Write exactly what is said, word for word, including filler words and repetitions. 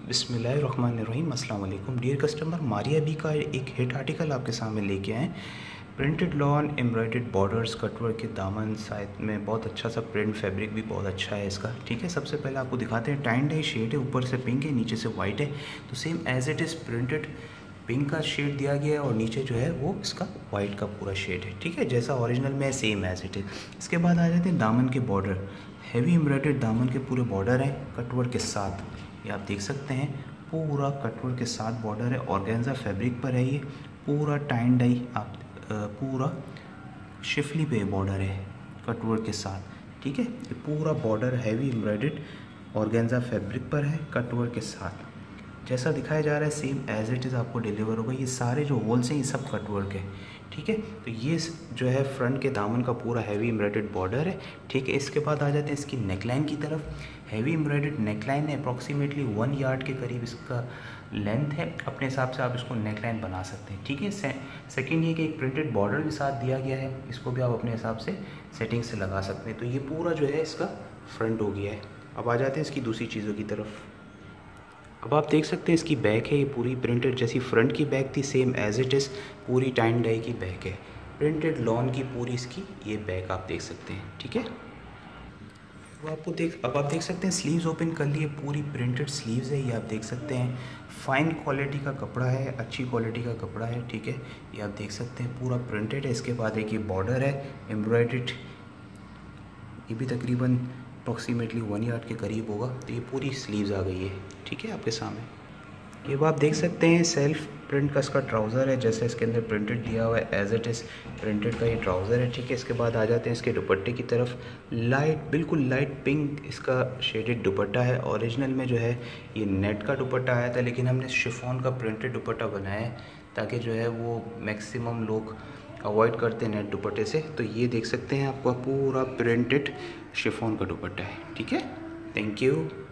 बिस्मिल्लाहिर्रहमानिर्रहीम। अस्सलाम वालेकुम डियर कस्टमर, मारिया बी का एक हिट आर्टिकल आपके सामने लेके आए। Printed lawn embroidered borders cutwork के दामन साइड में बहुत अच्छा सा प्रिंट, फैब्रिक भी बहुत अच्छा है इसका। ठीक है, सबसे पहले आपको दिखाते हैं। टाइन डाई शेड है, ऊपर से पिंक है, नीचे से वाइट है। तो same as it is printed pink का शेड दिया गया है और नीचे जो है वो इसका वाइट का पूरा शेड है। ठीक है, जैसा ओरिजिनल में सेम एज इट इज़। इसके बाद आ जाते हैं दामन के बॉर्डर। हैवी एम्ब्रॉयडर्ड दामन के पूरे बॉर्डर हैं कटवर्क के साथ, ये आप देख सकते हैं। पूरा कटवर्क के साथ बॉर्डर है, ऑर्गेन्जा फैब्रिक पर है ये। पूरा टाइन डाई आप पूरा शिफली पे बॉर्डर है कटवर्क के साथ। ठीक है, ये पूरा border heavy embroidered organza fabric पर है कटवर्क के साथ। जैसा दिखाया जा रहा है सेम एज इट इज़ आपको डिलीवर होगा। ये सारे जो होल्स हैं ये सब कटवर्क है। ठीक है, तो ये जो है फ्रंट के दामन का पूरा हैवी एम्ब्रॉयडर्ड बॉर्डर है। ठीक है, इसके बाद आ जाते हैं इसकी नेकलाइन की तरफ। हैवी एम्ब्रॉयडर्ड नेकलाइन है, अप्रॉक्सीमेटली वन यार्ड के करीब इसका लेंथ है। अपने हिसाब से आप इसको नेकलाइन बना सकते हैं। ठीक है, से, सेकेंड ये कि एक प्रिंटेड बॉर्डर भी साथ दिया गया है, इसको भी आप अपने हिसाब से सेटिंग से लगा सकते हैं। तो ये पूरा जो है इसका फ्रंट हो गया है। अब आ जाते हैं इसकी दूसरी चीज़ों की तरफ। अब आप देख सकते हैं इसकी बैक है, ये पूरी प्रिंटेड जैसी फ्रंट की बैक थी सेम एज इट इज़ पूरी टाइन डाई की बैक है। प्रिंटेड लॉन की पूरी इसकी ये बैक आप देख सकते हैं। ठीक है, वो आपको देख अब आप देख सकते हैं स्लीव्स ओपन कर लिए, पूरी प्रिंटेड स्लीव्स है, ये आप देख सकते हैं। फाइन क्वालिटी का कपड़ा है, अच्छी क्वालिटी का कपड़ा है। ठीक है, ये आप देख सकते हैं पूरा प्रिंटेड है। इसके बाद एक ये बॉर्डर है एम्ब्रॉयडर्ड, ये भी तकरीबन अप्रॉक्सीमेटली वन यार्ड के करीब होगा। तो ये पूरी स्लीव्स आ गई है। ठीक है, आपके सामने ये आप देख सकते हैं सेल्फ प्रिंट का इसका ट्राउज़र है, जैसे इसके अंदर प्रिंटेड दिया हुआ है एज इट इज़ प्रिंटेड का ये ट्राउज़र है। ठीक है, इसके बाद आ जाते हैं इसके दुपट्टे की तरफ। लाइट बिल्कुल लाइट पिंक इसका शेडेड दुपट्टा है। ओरिजिनल में जो है ये नेट का दुपट्टा आया था, लेकिन हमने शिफॉन का प्रिंटेड दुपट्टा बनाया है ताकि जो है वो मैक्सिमम लोग अवॉइड करते हैं नेट दुपट्टे से। तो ये देख सकते हैं आपका पूरा प्रिंटेड शिफॉन का दुपट्टा है। ठीक है, थैंक यू।